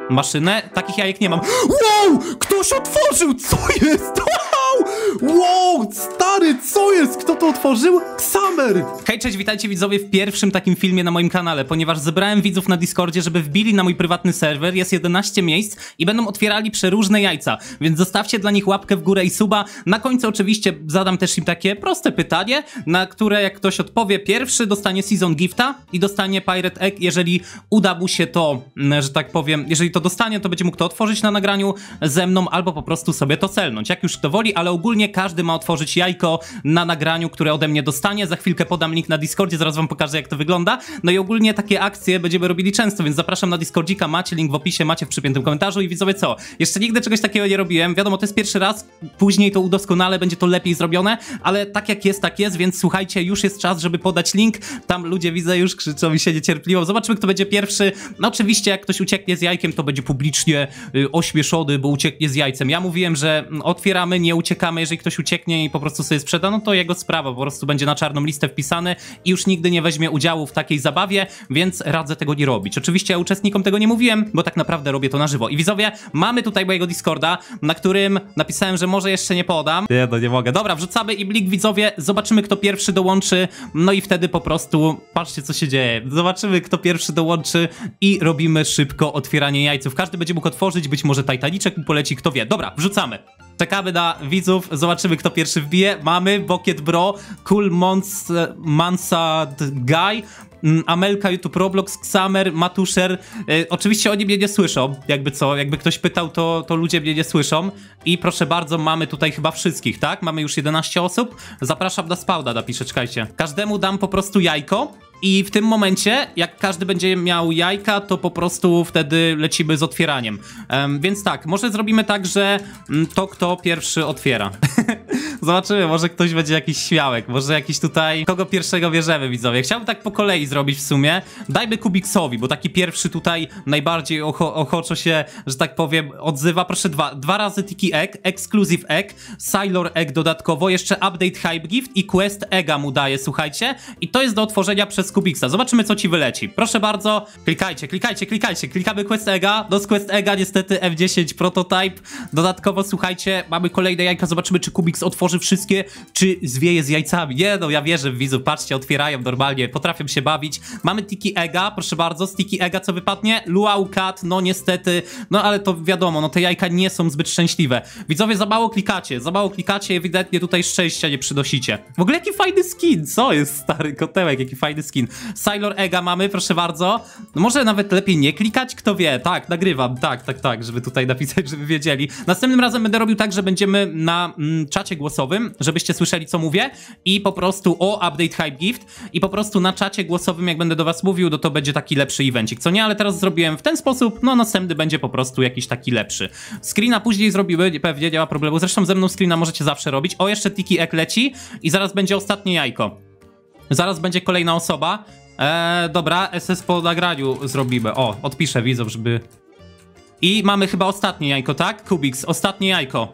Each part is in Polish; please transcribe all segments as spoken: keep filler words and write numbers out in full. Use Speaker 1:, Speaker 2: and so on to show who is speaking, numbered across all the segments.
Speaker 1: maszynę. Takich jajek nie mam. Wow! Ktoś otworzył! Co jest? Wow! Wow! Stary, co jest? Kto to otworzył? Xamer! Hej, cześć, witajcie widzowie w pierwszym takim filmie na moim kanale, ponieważ zebrałem widzów na Discordzie, żeby wbili na mój prywatny serwer. Jest jedenaście miejsc i będą otwierali przeróżne jajca, więc zostawcie dla nich łapkę w górę i suba. Na końcu oczywiście zadam też im takie proste pytanie, na które jak ktoś odpowie pierwszy, dostanie Season Gifta i dostanie Pirate Egg. Jeżeli uda mu się to, że tak powiem, jeżeli to dostanie, to będzie mógł to otworzyć na nagraniu ze mną, albo po prostu sobie to celnąć, jak już kto woli, ale ogólnie każdy ma otworzyć jajko na nagraniu, które ode mnie dostanie. Za chwilkę podam link na Discordzie, zaraz wam pokażę, jak to wygląda. No i ogólnie takie akcje będziemy robili często, więc zapraszam na Discordzika, macie link w opisie, macie w przypiętym komentarzu. I widzowie, co? Jeszcze nigdy czegoś takiego nie robiłem, wiadomo, to jest pierwszy raz, później to udoskonalę, będzie to lepiej zrobione, ale tak jak jest, tak jest, więc słuchajcie, już jest czas, żeby podać link. Tam ludzie, widzę, już krzyczą mi się niecierpliwią. Zobaczymy, kto będzie pierwszy. No oczywiście, jak ktoś ucieknie z jajkiem, to będzie publicznie y, ośmieszony, bo ucieknie z jajcem. Ja mówiłem, że otwieramy, nie uciekamy. Jeżeli ktoś ucieknie i po prostu sobie sprzeda, no to jego sprawa, po prostu będzie na czarną listę wpisany i już nigdy nie weźmie udziału w takiej zabawie, więc radzę tego nie robić. Oczywiście ja uczestnikom tego nie mówiłem, bo tak naprawdę robię to na żywo. I widzowie, mamy tutaj mojego Discorda, na którym napisałem, że może jeszcze nie podam. Nie, no nie mogę. Dobra, wrzucamy im link, widzowie, zobaczymy, kto pierwszy dołączy, no i wtedy po prostu, patrzcie, co się dzieje. Zobaczymy, kto pierwszy dołączy i robimy szybko otwieranie jajców. Każdy będzie mógł otworzyć, być może Titaniczek mu poleci, kto wie. Dobra, wrzucamy. Czekamy na widzów, zobaczymy, kto pierwszy wbije. Mamy Bokiet Bro, Cool Mons, Mansad Guy, Amelka, YouTube Roblox, Xamer, Matusher. E, oczywiście oni mnie nie słyszą, jakby co, jakby ktoś pytał, to, to ludzie mnie nie słyszą. I proszę bardzo, mamy tutaj chyba wszystkich, tak? Mamy już jedenaście osób. Zapraszam na spawna, napiszę, czekajcie. Każdemu dam po prostu jajko. I w tym momencie, jak każdy będzie miał jajka, to po prostu wtedy lecimy z otwieraniem. Um, więc tak, może zrobimy tak, że to kto pierwszy otwiera. Zobaczymy, może ktoś będzie jakiś śmiałek, może jakiś tutaj... Kogo pierwszego bierzemy, widzowie? Chciałbym tak po kolei zrobić w sumie. Dajmy Kubiksowi, bo taki pierwszy tutaj najbardziej ocho ochoczo się, że tak powiem, odzywa. Proszę, dwa, dwa razy Tiki Egg, Exclusive Egg, Sailor Egg dodatkowo, jeszcze Update Hype Gift i Quest Egga mu daje, słuchajcie. I to jest do otworzenia przez Kubiksa. Zobaczymy, co ci wyleci. Proszę bardzo, klikajcie, klikajcie, klikajcie. Klikamy Quest Egga. Do Quest Egga niestety F dziesięć Prototype. Dodatkowo, słuchajcie, mamy kolejne jajka. Zobaczymy, czy Kubiks otworzy wszystkie, czy zwieje z jajcami. Nie, no ja wierzę w widzów. Patrzcie, otwierają normalnie, potrafią się bawić. Mamy Tiki Egga, proszę bardzo. Z Tiki Egga co wypadnie? Luau Cat, no niestety. No ale to wiadomo, no te jajka nie są zbyt szczęśliwe. Widzowie, za mało klikacie, za mało klikacie, ewidentnie tutaj szczęścia nie przynosicie. W ogóle jaki fajny skin, co jest, stary kotełek, jaki fajny skin. Sailor Egga mamy, proszę bardzo. No może nawet lepiej nie klikać, kto wie. Tak, nagrywam, tak, tak, tak, żeby tutaj napisać, żeby wiedzieli. Następnym razem będę robił tak, że będziemy na mm, czacie głosowym, żebyście słyszeli, co mówię, i po prostu o Update Hype Gift, i po prostu na czacie głosowym, jak będę do was mówił, no to będzie taki lepszy evencik, co nie? Ale teraz zrobiłem w ten sposób, no następny będzie po prostu jakiś taki lepszy. Screena później zrobimy, pewnie, nie ma problemu. Zresztą ze mną screena możecie zawsze robić. O, jeszcze Tiki Egg leci i zaraz będzie ostatnie jajko. Zaraz będzie kolejna osoba. Eee, dobra, S S po nagraniu zrobimy. O, odpiszę widzom, żeby... I mamy chyba ostatnie jajko, tak? Kubiks, ostatnie jajko.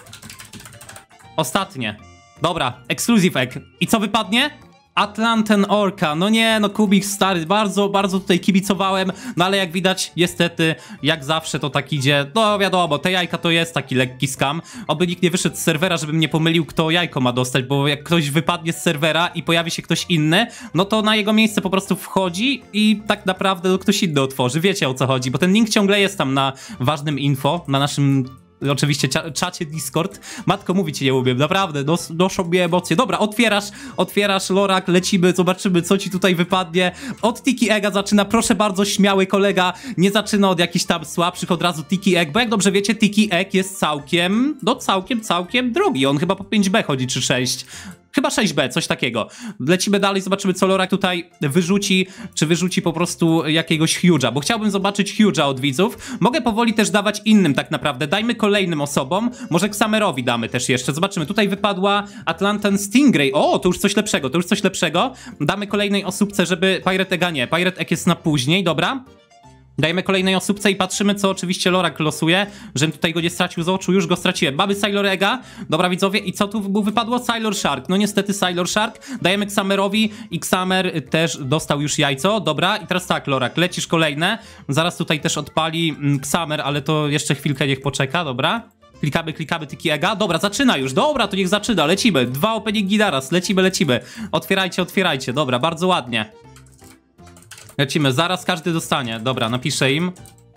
Speaker 1: Ostatnie. Dobra, Exclusive Egg. I co wypadnie? Atlanten Orca. No nie, no Kubiks, stary, bardzo, bardzo tutaj kibicowałem, no ale jak widać, niestety, jak zawsze to tak idzie. No wiadomo, te jajka to jest taki lekki scam. Oby nikt nie wyszedł z serwera, żebym nie pomylił, kto jajko ma dostać, bo jak ktoś wypadnie z serwera i pojawi się ktoś inny, no to na jego miejsce po prostu wchodzi i tak naprawdę no, ktoś inny otworzy. Wiecie, o co chodzi, bo ten link ciągle jest tam na ważnym info, na naszym... Oczywiście czacie Discord. Matko, mówić nie umiem, naprawdę, nos, noszą mnie emocje. Dobra, otwierasz, otwierasz, Lorak, lecimy, zobaczymy, co ci tutaj wypadnie. Od Tiki Egga zaczyna, proszę bardzo, śmiały kolega, nie zaczyna od jakichś tam słabszych, od razu Tiki Egg, bo jak dobrze wiecie, Tiki Egg jest całkiem, no całkiem, całkiem drogi. On chyba po pięć B chodzi, czy sześć. Chyba sześć B, coś takiego. Lecimy dalej, zobaczymy, co Lorak tutaj wyrzuci, czy wyrzuci po prostu jakiegoś Huge'a, bo chciałbym zobaczyć Huge'a od widzów. Mogę powoli też dawać innym tak naprawdę. Dajmy kolejnym osobom, może Xamerowi damy też jeszcze. Zobaczymy, tutaj wypadła Atlantan Stingray. O, to już coś lepszego, to już coś lepszego. Damy kolejnej osóbce, żeby Pirate Egga nie. Pirate Egg jest na później, dobra. Dajemy kolejnej osóbce i patrzymy, co oczywiście Lorak losuje, żebym tutaj go nie stracił z oczu, już go straciłem. Mamy Sailor Egga, dobra widzowie, i co tu mu wypadło? Sailor Shark, no niestety Sailor Shark. Dajemy Xamerowi i Xamer też dostał już jajco, dobra. I teraz tak, Lorak, lecisz kolejne. Zaraz tutaj też odpali mm, Xamer, ale to jeszcze chwilkę niech poczeka, dobra. Klikamy, klikamy Tiki Egga. Dobra, zaczyna już. Dobra, to niech zaczyna. Lecimy. Dwa openingi naraz. Lecimy, lecimy. Otwierajcie, otwierajcie. Dobra, bardzo ładnie. Lecimy. Zaraz każdy dostanie. Dobra, napiszę im.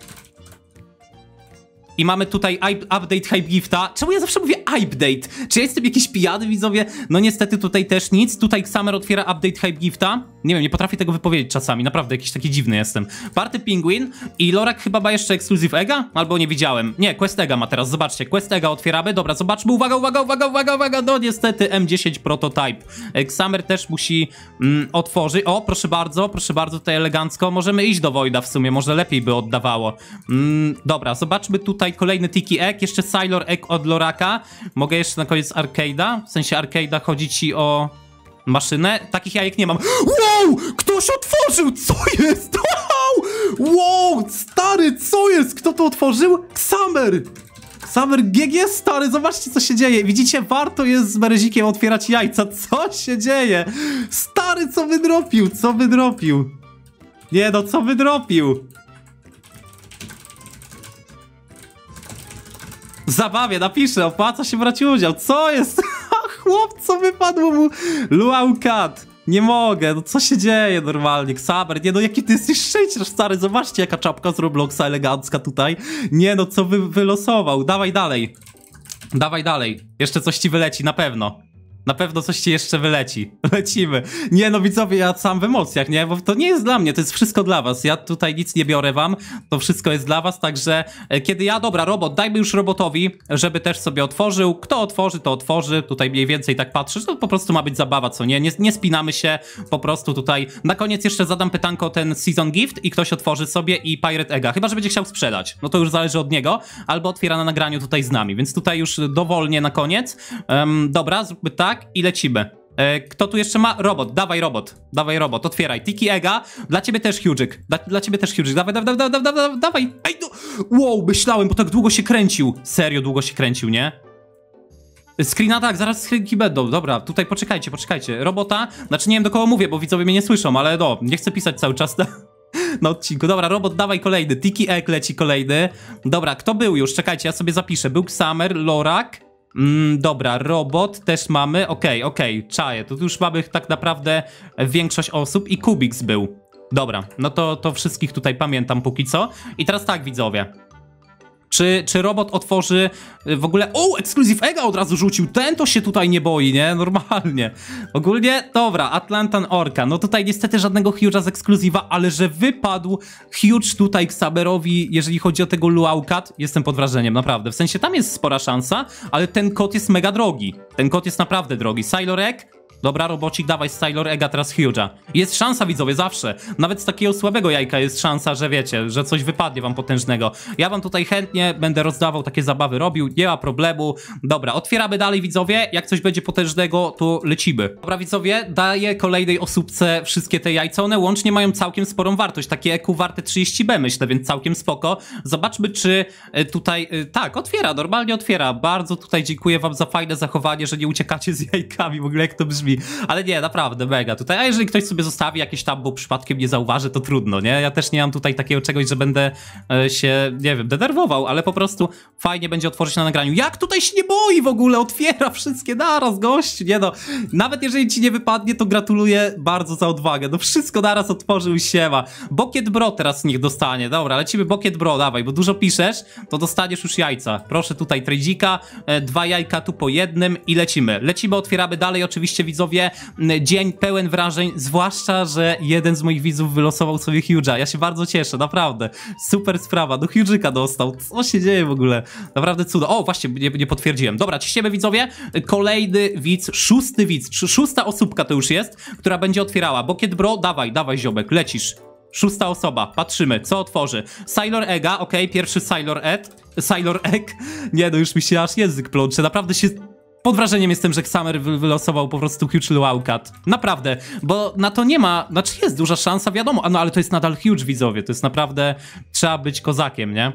Speaker 1: I mamy tutaj update Hype Gifta. Czemu ja zawsze mówię update? Czy ja jestem jakiś pijany, widzowie? No niestety tutaj też nic. Tutaj Xamer otwiera update Hype Gifta. Nie wiem, nie potrafię tego wypowiedzieć czasami. Naprawdę jakiś taki dziwny jestem. Party Penguin i Lorak chyba ma jeszcze Exclusive Egga? Albo nie widziałem. Nie, Quest Egga ma teraz. Zobaczcie, Quest Egga otwieramy. Dobra, zobaczmy. Uwaga, uwaga, uwaga, uwaga, uwaga. No niestety M dziesięć Prototype. Xamer też musi mm, otworzyć. O, proszę bardzo, proszę bardzo, tutaj elegancko. Możemy iść do Voida w sumie. Może lepiej by oddawało. Mm, dobra, zobaczmy tutaj. Tutaj kolejny Tiki Egg, jeszcze Sailor Egg od Loraka. Mogę jeszcze na koniec Arcade'a? W sensie Arcade'a chodzi ci o maszynę? Takich jajek nie mam. Wow! Ktoś otworzył! Co jest? Wow! Wow! Stary, co jest? Kto to otworzył? Xamer! Xamer G G, stary, zobaczcie co się dzieje. Widzicie, warto jest z Berezikiem otwierać jajca. Co się dzieje? Stary, co wydropił? Co wydropił? Nie no, co wydropił? Zabawie, napiszę, opłaca się brać udział. Co jest? Chłop, co wypadło mu? Luau Cat. Nie mogę, no co się dzieje normalnie? Xamer, nie no, jaki ty jesteś szczęściarz, stary. Zobaczcie, jaka czapka z Robloxa elegancka tutaj. Nie no, co wy wylosował? Dawaj dalej. Dawaj dalej. Jeszcze coś ci wyleci, na pewno. Na pewno coś ci jeszcze wyleci. Lecimy. Nie no widzowie, ja sam w emocjach, nie? Bo to nie jest dla mnie, to jest wszystko dla was. Ja tutaj nic nie biorę wam, to wszystko jest dla was, także e, kiedy ja, dobra, robot, dajmy już robotowi, żeby też sobie otworzył. Kto otworzy, to otworzy. Tutaj mniej więcej tak patrzę, że to po prostu ma być zabawa, co nie? Nie, nie spinamy się, po prostu tutaj. Na koniec jeszcze zadam pytanko o ten Season Gift i ktoś otworzy sobie i Pirate Egga. Chyba że będzie chciał sprzedać. No to już zależy od niego. Albo otwiera na nagraniu tutaj z nami, więc tutaj już dowolnie na koniec. Um, dobra, zróbmy tak. I lecimy. E, kto tu jeszcze ma? Robot, dawaj robot. Dawaj robot, otwieraj. Tiki Egga, dla ciebie też Hughik. Dla, dla ciebie też Hughik. Dawaj, dawaj, dawaj, dawaj, dawaj, dawaj. Ej, no. Wow, myślałem, bo tak długo się kręcił. Serio długo się kręcił, nie? Screena tak, zaraz screenki będą. Dobra, tutaj poczekajcie, poczekajcie. Robota, znaczy nie wiem do kogo mówię, bo widzowie mnie nie słyszą, ale no, nie chcę pisać cały czas na, na odcinku. Dobra, robot, dawaj kolejny. Tiki Egg leci kolejny. Dobra, kto był już? Czekajcie, ja sobie zapiszę. Był Xamer, Lorak. Mm, dobra, robot też mamy. Okej, okay, okej, okay, czaję. Tu już mamy tak naprawdę większość osób i Kubix był. Dobra, no to, to wszystkich tutaj pamiętam póki co. I teraz tak, widzowie. Czy, czy robot otworzy w ogóle... O, Exclusive Egga od razu rzucił. Ten to się tutaj nie boi, nie? Normalnie. Ogólnie, dobra, Atlantan Orca. No tutaj niestety żadnego Huge'a z ekskluzywa, ale że wypadł Huge tutaj Xamerowi, jeżeli chodzi o tego Luau Cat, jestem pod wrażeniem, naprawdę. W sensie tam jest spora szansa, ale ten kot jest mega drogi. Ten kot jest naprawdę drogi. Sailor Egg? Dobra, robocik, dawaj z Sailor Egga teraz Huge'a. Jest szansa, widzowie, zawsze. Nawet z takiego słabego jajka jest szansa, że wiecie, że coś wypadnie wam potężnego. Ja wam tutaj chętnie będę rozdawał takie zabawy, robił, nie ma problemu. Dobra, otwieramy dalej, widzowie. Jak coś będzie potężnego, to lecimy. Dobra, widzowie, daję kolejnej osóbce wszystkie te jajca. One łącznie mają całkiem sporą wartość. Takie E Q warte trzydzieści B, myślę, więc całkiem spoko. Zobaczmy, czy tutaj... Tak, otwiera, normalnie otwiera. Bardzo tutaj dziękuję wam za fajne zachowanie, że nie uciekacie z jajkami. W ogóle jak to brzmi. Ale nie, naprawdę, mega tutaj. A jeżeli ktoś sobie zostawi jakieś tam, bo przypadkiem nie zauważy, to trudno, nie? Ja też nie mam tutaj takiego czegoś, że będę e, się, nie wiem, denerwował, ale po prostu fajnie będzie otworzyć na nagraniu. Jak tutaj się nie boi w ogóle? Otwiera wszystkie naraz, gość, nie no. Nawet jeżeli ci nie wypadnie, to gratuluję bardzo za odwagę. No wszystko naraz otworzył, siema. Bucket Bro teraz niech dostanie. Dobra, lecimy Bucket Bro, dawaj, bo dużo piszesz, to dostaniesz już jajca. Proszę tutaj tradzika, e, dwa jajka tu po jednym i lecimy. Lecimy, otwieramy dalej, oczywiście, widzowie. Dzień pełen wrażeń, zwłaszcza, że jeden z moich widzów wylosował sobie Huge'a. Ja się bardzo cieszę, naprawdę. Super sprawa, do Huge'ika dostał. Co się dzieje w ogóle? Naprawdę cudo. O, właśnie, nie, nie potwierdziłem. Dobra, ciśniemy, widzowie. Kolejny widz, szósty widz, szósta osóbka to już jest, która będzie otwierała. Bucket Bro, dawaj, dawaj, ziobek, lecisz. Szósta osoba, patrzymy, co otworzy. Sailor Egga, okej, okay, pierwszy Sailor Egg. Sailor Egg. Nie, no już mi się aż język plącze, naprawdę się... Pod wrażeniem jestem, że Xamer wy wylosował po prostu Huge Lowcat. Naprawdę, bo na to nie ma, znaczy jest duża szansa, wiadomo, no ale to jest nadal Huge, widzowie, to jest naprawdę, trzeba być kozakiem, nie?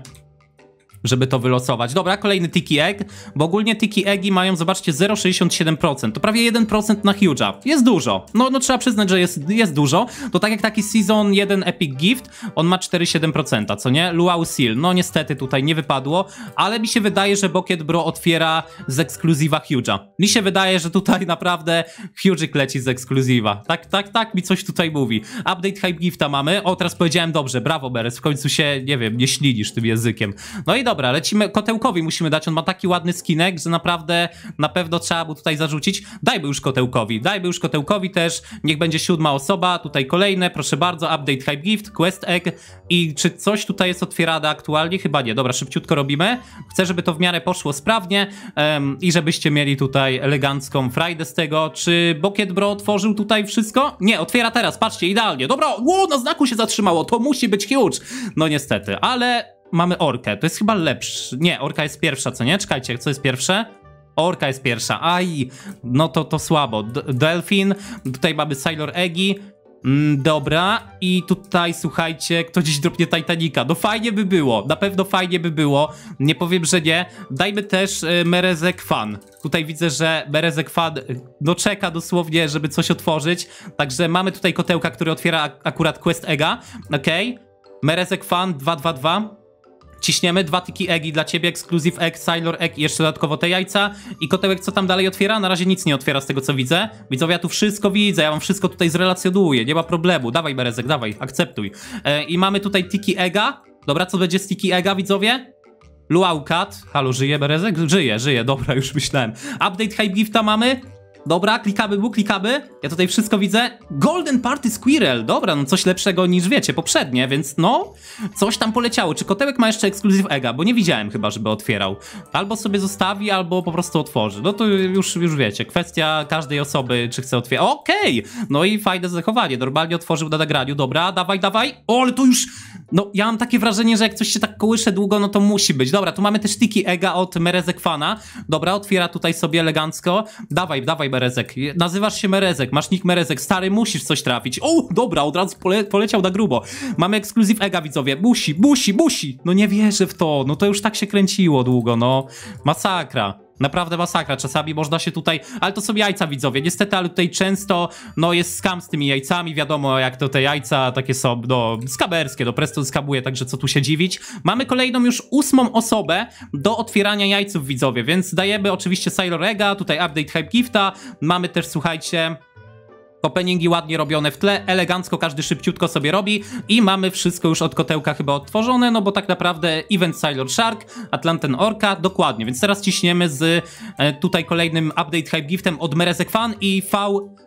Speaker 1: Żeby to wylosować. Dobra, kolejny Tiki Egg, bo ogólnie Tiki Eggi mają, zobaczcie, zero przecinek sześćdziesiąt siedem procent, to prawie jeden procent na Huge'a. Jest dużo, no, no trzeba przyznać, że jest, jest dużo, to tak jak taki Season jeden Epic Gift, on ma cztery przecinek siedem procent, co nie? Luau Seal, no niestety tutaj nie wypadło, ale mi się wydaje, że Bucket Bro otwiera z ekskluzywa Huge'a. Mi się wydaje, że tutaj naprawdę Huge'ik leci z ekskluzywa. Tak, tak, tak mi coś tutaj mówi. Update Hype Gifta mamy, o teraz powiedziałem dobrze, brawo Beres, w końcu się, nie wiem, nie ślinisz tym językiem. No i dobra, lecimy, Kotełkowi musimy dać, on ma taki ładny skinek, że naprawdę na pewno trzeba mu tutaj zarzucić. Dajmy już Kotełkowi, dajmy już Kotełkowi też, niech będzie siódma osoba, tutaj kolejne, proszę bardzo, Update Hype Gift, Quest Egg i czy coś tutaj jest otwierane aktualnie? Chyba nie, dobra, szybciutko robimy. Chcę, żeby to w miarę poszło sprawnie um, i żebyście mieli tutaj elegancką frajdę z tego. Czy Bucket Bro otworzył tutaj wszystko? Nie, otwiera teraz, patrzcie, idealnie. Dobra, ło, na znaku się zatrzymało, to musi być huge. No niestety, ale mamy orkę, to jest chyba lepszy. Nie, orka jest pierwsza, co nie? Czekajcie, co jest pierwsze? Orka jest pierwsza, aj, no to to słabo. D Delfin, tutaj mamy Sailor Eggy, mm, dobra, i tutaj słuchajcie, ktoś gdzieś dropnie Titanica, no fajnie by było, na pewno fajnie by było, nie powiem, że nie. Dajmy też y, Merezek Fan, tutaj widzę, że Merezek Fan y, no czeka dosłownie, żeby coś otworzyć, także mamy tutaj kotełka, który otwiera ak akurat Quest Egga, okej, okay. Merezek Fan dwa dwa dwa. Ciśniemy, dwa Tiki Eggi dla ciebie, Exclusive Egg, Sailor Egg i jeszcze dodatkowo te jajca. I kotełek co tam dalej otwiera? Na razie nic nie otwiera z tego co widzę. Widzowie, ja tu wszystko widzę, ja wam wszystko tutaj zrelacjonuję, nie ma problemu. Dawaj Berezek, dawaj, akceptuj. E, I mamy tutaj Tiki Egga. Dobra, co będzie z Tiki Egga, widzowie? Luau Cat. Halo, żyje Berezek? Żyje, żyje, dobra, już myślałem. Update Hype Gifta mamy. Dobra, klikamy mu, klikamy. Ja tutaj wszystko widzę. Golden Party Squirrel. Dobra, no coś lepszego niż wiecie, poprzednie, więc no, coś tam poleciało. Czy kotełek ma jeszcze Exclusive Egga? Bo nie widziałem chyba, żeby otwierał. Albo sobie zostawi, albo po prostu otworzy. No to już, już wiecie, kwestia każdej osoby, czy chce otwierać. Okej! Okay. No i fajne zachowanie. Normalnie otworzył na nagraniu. Dobra, dawaj, dawaj. O, ale to już... No, ja mam takie wrażenie, że jak coś się tak kołysze długo, no to musi być. Dobra, tu mamy też Tiki Egga od Merezek Fana. Dobra, otwiera tutaj sobie elegancko. Dawaj, dawaj, Merezek. Nazywasz się Merezek, masz nick Merezek. Stary, musisz coś trafić. O, dobra, od razu pole poleciał na grubo. Mamy Exclusive Egga, widzowie. Musi, musi, musi. No nie wierzę w to. No to już tak się kręciło długo, no. Masakra. Naprawdę masakra, czasami można się tutaj, ale to są jajca, widzowie, niestety, ale tutaj często, no, jest skam z tymi jajcami, wiadomo, jak to te jajca takie są, no, skaberskie, no, Presto skabuje, także co tu się dziwić. Mamy kolejną już ósmą osobę do otwierania jajców, widzowie, więc dajemy oczywiście Sailor Egga, tutaj Update Hype Gifta, mamy też, słuchajcie... Openingi ładnie robione w tle, elegancko każdy szybciutko sobie robi i mamy wszystko już od kotełka chyba odtworzone, no bo tak naprawdę Event Sailor Shark, Atlanten Orca, dokładnie, więc teraz ciśniemy z e, tutaj kolejnym Update Hype Giftem od Merezek Fan i V...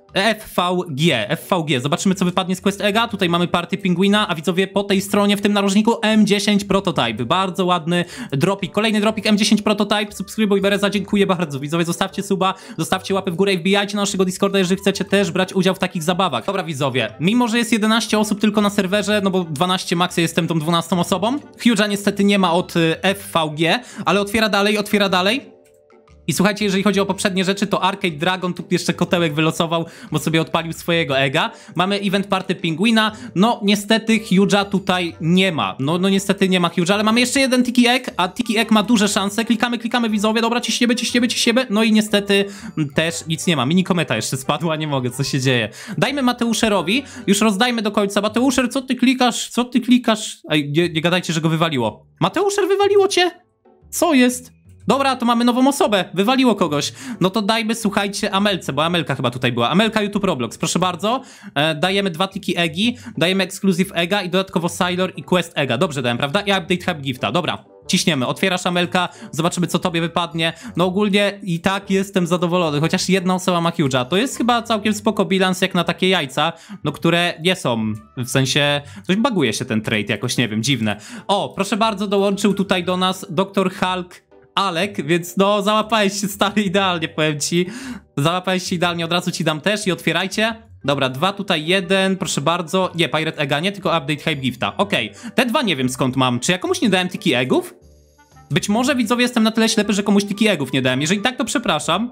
Speaker 1: F V G, F V G. Zobaczymy, co wypadnie z Quest Egga. Tutaj mamy Party Pingwina, a widzowie po tej stronie w tym narożniku M dziesięć Prototype. Bardzo ładny dropik. Kolejny dropik M dziesięć Prototype. Subskrybuj Bereza, dziękuję bardzo. Widzowie, zostawcie suba, zostawcie łapę w górę i wbijajcie na naszego Discorda, jeżeli chcecie też brać udział w takich zabawach. Dobra, widzowie, mimo że jest jedenaście osób tylko na serwerze, no bo dwanaście max, ja jestem tą dwunastą osobą. Huge'a niestety nie ma od F V G, ale otwiera dalej, otwiera dalej. I słuchajcie, jeżeli chodzi o poprzednie rzeczy, to Arcade Dragon tu jeszcze kotełek wylosował, bo sobie odpalił swojego Egga. Mamy Event Party Pingwina. No niestety Huge'a tutaj nie ma. No, no niestety nie ma Huge'a, ale mamy jeszcze jeden Tiki Egg, a Tiki Egg ma duże szanse. Klikamy, klikamy, widzowie, dobra, ciśniemy, ciśniemy, ciśniemy. No i niestety też nic nie ma. Mini kometa jeszcze spadła, nie mogę, co się dzieje. Dajmy Mateuszerowi, już rozdajmy do końca. Mateuszer, co ty klikasz? Co ty klikasz? Ej, nie, nie gadajcie, że go wywaliło. Mateuszer, wywaliło cię? Co jest? Dobra, to mamy nową osobę, wywaliło kogoś. No to dajmy, słuchajcie, Amelce, bo Amelka chyba tutaj była. Amelka YouTube Roblox, proszę bardzo. E, dajemy dwa Tiki Eggi, dajemy Exclusive Egga i dodatkowo Sailor i Quest Egga. Dobrze dałem, prawda? I Update Hype Gifta, dobra. Ciśniemy, otwierasz Amelka, zobaczymy, co tobie wypadnie. No ogólnie i tak jestem zadowolony, chociaż jedna osoba ma Huge'a. To jest chyba całkiem spoko bilans jak na takie jajca, no które nie są, w sensie, coś baguje się ten trade jakoś, nie wiem, dziwne. O, proszę bardzo, dołączył tutaj do nas doktor Hulk Alek, więc no załapałeś się, stary, idealnie, powiem ci. Załapałeś się idealnie, od razu ci dam też i otwierajcie. Dobra, dwa tutaj, jeden, proszę bardzo. Nie, Pirate Egga, nie, tylko Update Hype Gifta. Okej, okay. Te dwa nie wiem skąd mam. Czy ja komuś nie dałem Tiki Eggów? Być może, widzowie, jestem na tyle ślepy, że komuś Tiki Eggów nie dałem. Jeżeli tak, to przepraszam.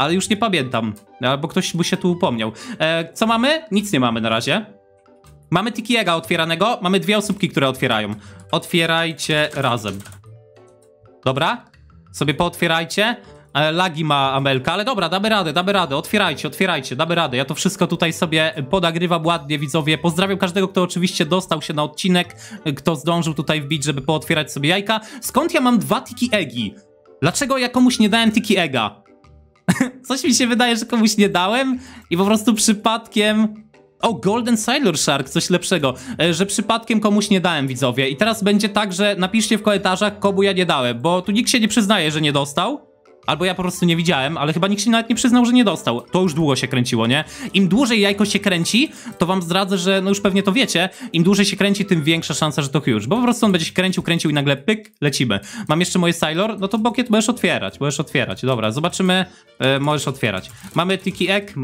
Speaker 1: ale już nie pamiętam, bo ktoś mu się tu upomniał. E, co mamy? Nic nie mamy na razie. Mamy Tiki Egga otwieranego, mamy dwie osóbki, które otwierają. Otwierajcie razem. Dobra? Sobie pootwierajcie. E, lagi ma Amelka, ale dobra, damy radę, damy radę. Otwierajcie, otwierajcie, damy radę. Ja to wszystko tutaj sobie podagrywam ładnie, widzowie. Pozdrawiam każdego, kto oczywiście dostał się na odcinek, kto zdążył tutaj wbić, żeby pootwierać sobie jajka. Skąd ja mam dwa Tiki Eggi? Dlaczego ja komuś nie dałem Tiki Egga? Coś mi się wydaje, że komuś nie dałem i po prostu przypadkiem... O, Golden Sailor Shark, coś lepszego, e, że przypadkiem komuś nie dałem, widzowie. I teraz będzie tak, że napiszcie w komentarzach, komu ja nie dałem, bo tu nikt się nie przyznaje, że nie dostał. Albo ja po prostu nie widziałem, ale chyba nikt się nawet nie przyznał, że nie dostał. To już długo się kręciło, nie? Im dłużej jajko się kręci, to wam zdradzę, że, no już pewnie to wiecie, im dłużej się kręci, tym większa szansa, że to huge. Bo po prostu on będzie się kręcił, kręcił i nagle pyk, lecimy. Mam jeszcze moje Sailor, no to Bokiet możesz otwierać, możesz otwierać. Dobra, zobaczymy, e, możesz otwierać. Mamy Tiki Egg.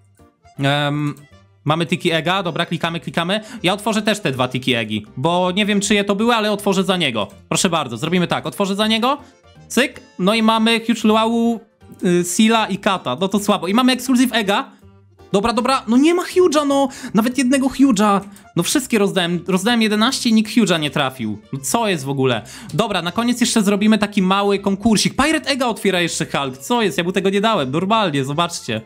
Speaker 1: Um, Mamy Tiki Egga, dobra, klikamy, klikamy. Ja otworzę też te dwa Tiki Eggi, bo nie wiem, czyje to były, ale otworzę za niego. Proszę bardzo, zrobimy tak, otworzę za niego, cyk, no i mamy Huge Luau, y, Sila i Kata, no to słabo. I mamy Exclusive Egga. Dobra, dobra, no nie ma Huge'a, no, nawet jednego Huge'a. No wszystkie rozdałem, rozdałem jedenaście i nikt Huge'a nie trafił. No co jest w ogóle? Dobra, na koniec jeszcze zrobimy taki mały konkursik. Pirate Egga otwiera jeszcze Hulk, co jest? Ja mu tego nie dałem, normalnie, zobaczcie.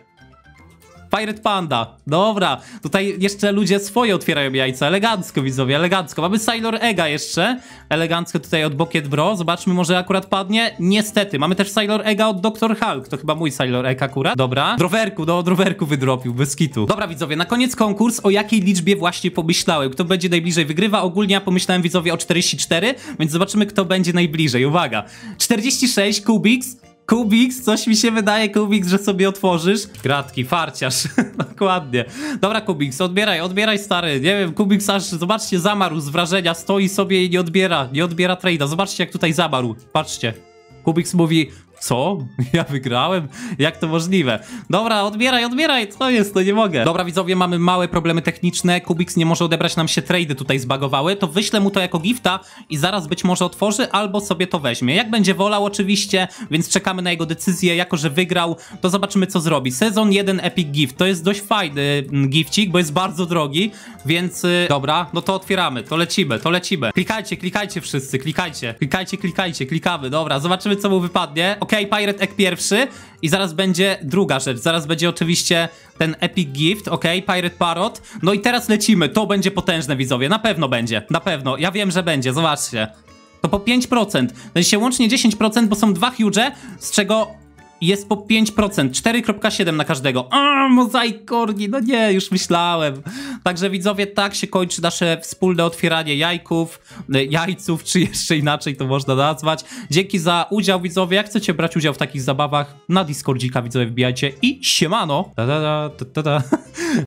Speaker 1: Pirate Panda, dobra, tutaj jeszcze ludzie swoje otwierają jajca, elegancko widzowie, elegancko. Mamy Sailor Egga jeszcze, elegancko tutaj od Bokiet Bro, zobaczmy, może akurat padnie. Niestety, mamy też Sailor Egga od doktor Hulk, to chyba mój Sailor Egg akurat. Dobra, drowerku, do drowerku wydropił, bez kitu. Dobra widzowie, na koniec konkurs, o jakiej liczbie właśnie pomyślałem, kto będzie najbliżej wygrywa. Ogólnie ja pomyślałem, widzowie, o czterdzieści cztery, więc zobaczymy, kto będzie najbliżej, uwaga. czterdzieści sześć, Kubiks. Kubiks, coś mi się wydaje, Kubiks, że sobie otworzysz. Gratki, farciarz, dokładnie. Dobra, Kubiks, odbieraj, odbieraj, stary. Nie wiem, Kubiks aż, zobaczcie, zamarł z wrażenia, stoi sobie i nie odbiera, nie odbiera trade'a. Zobaczcie, jak tutaj zamarł, patrzcie. Kubiks mówi, co? Ja wygrałem? Jak to możliwe? Dobra, odbieraj, odbieraj, co jest? No nie mogę. Dobra, widzowie, mamy małe problemy techniczne. Kubiks nie może odebrać, nam się trade'y tutaj zbagowały. To wyślę mu to jako gifta i zaraz być może otworzy, albo sobie to weźmie. Jak będzie wolał oczywiście, więc czekamy na jego decyzję. Jako że wygrał, to zobaczymy, co zrobi. Sezon jeden Epic Gift. To jest dość fajny gifcik, bo jest bardzo drogi, więc yy, dobra, no to otwieramy, to lecimy, to lecimy. Klikajcie, klikajcie wszyscy, klikajcie. Klikajcie, klikajcie, klikamy. Dobra, zobaczymy, co mu wypadnie. Okej, okay, Pirate Egg pierwszy i zaraz będzie druga rzecz, zaraz będzie oczywiście ten Epic Gift, okej, okay, Pirate Parrot, no i teraz lecimy, to będzie potężne, widzowie, na pewno będzie, na pewno, ja wiem, że będzie, zobaczcie, to po pięć procent, będzie się łącznie dziesięć procent, bo są dwa huge, z czego jest po pięć procent, cztery przecinek siedem na każdego. A, mozaik korgi, no nie, już myślałem. Także widzowie, tak się kończy nasze wspólne otwieranie jajków, jajców, czy jeszcze inaczej to można nazwać. Dzięki za udział, widzowie. Jak chcecie brać udział w takich zabawach, na Discordzika, widzowie, wbijajcie i siemano. Da, da, da, da, da.